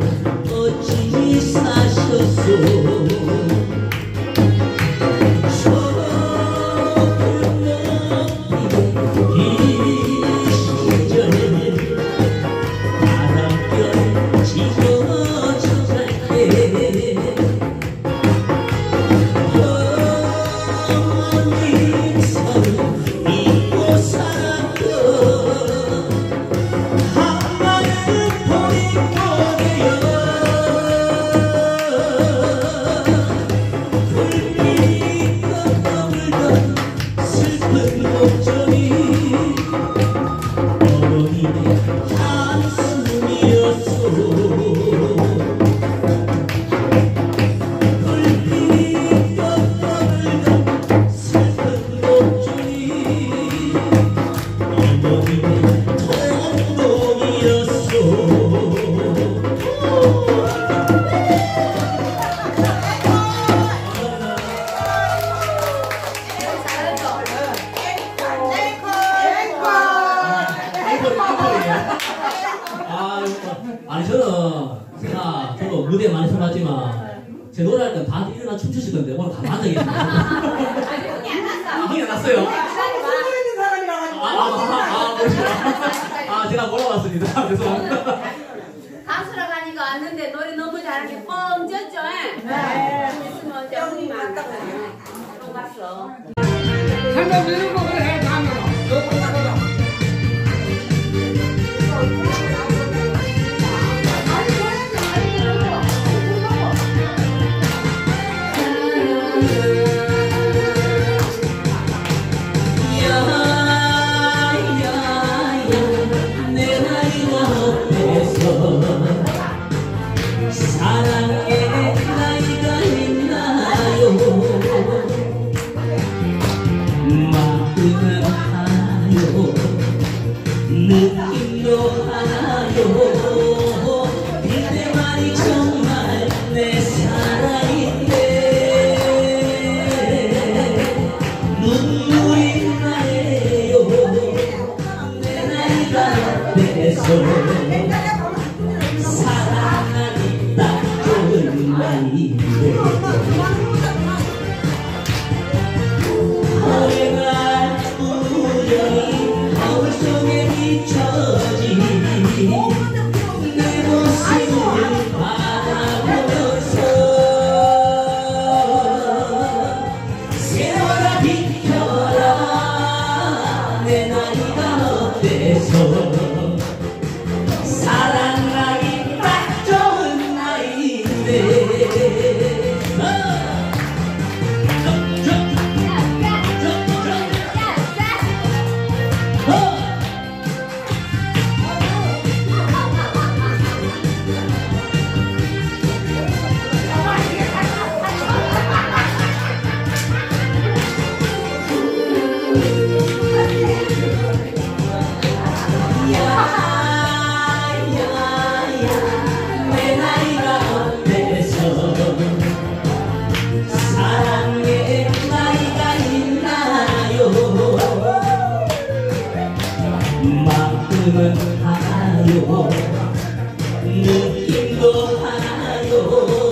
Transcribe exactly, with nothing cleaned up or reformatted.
어찌 사셨소 아니 저는 제가 저도 무대 많이 서봤지만 제 노래할 때 다들 일어나 춤추시던데 오늘 가만 앉아 계십니다. 아니 흥이 안 났어. 아, 흥이 안 났어요? 아, 아, 아, 아, 아, 제가 몰라봤습니다. 죄송합니다. 가수라 가니까 왔는데 노래 너무 잘하게 뻥 졌죠? 네. 있으면 이제 흥이 많다고 또 갔어. 한번 이런 거 그래 해 다음에 너 끝나거든. 사랑의 나이가 있나요 마음은 하나요 느낌도 하나요 이때만이 정말 내 사랑인데 눈물이 나네요 내 나이가 돼서 어레가 우연히 거울 속에 비춰진 내 모습을 바라보면서 세월아 비켜라 내 나이가 어때서 사랑하기 딱 좋은 나이인데 마음은 하나요 느낌도 하나요